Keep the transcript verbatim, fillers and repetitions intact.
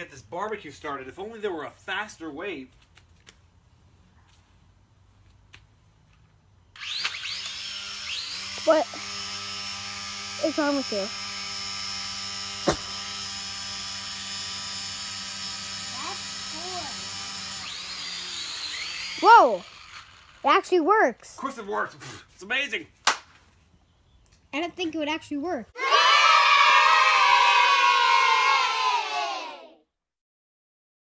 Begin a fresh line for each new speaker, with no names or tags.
get this barbecue started. If only there were a faster way.
What is wrong with you? Whoa! It actually works.
Of course it works. It's amazing.
I don't think it would actually work.